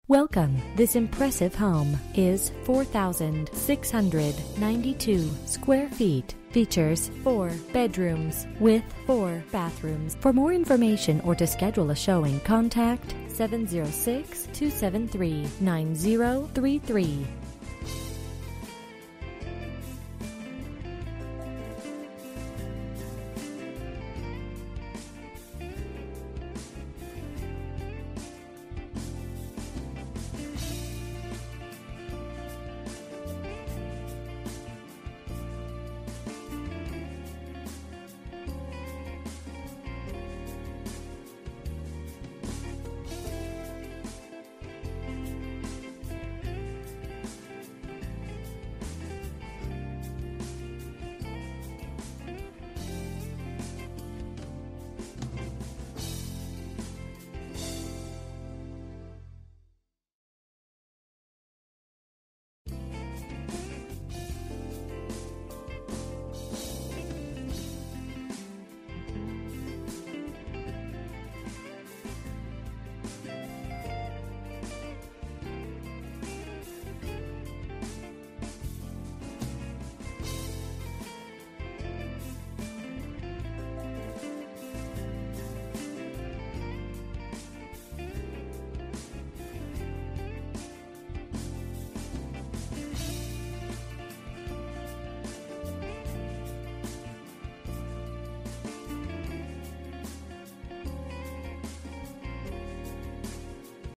Welcome. This impressive home is 4,692 square feet. Features 4 bedrooms with 4 bathrooms. For more information or to schedule a showing, contact 706-273-9033.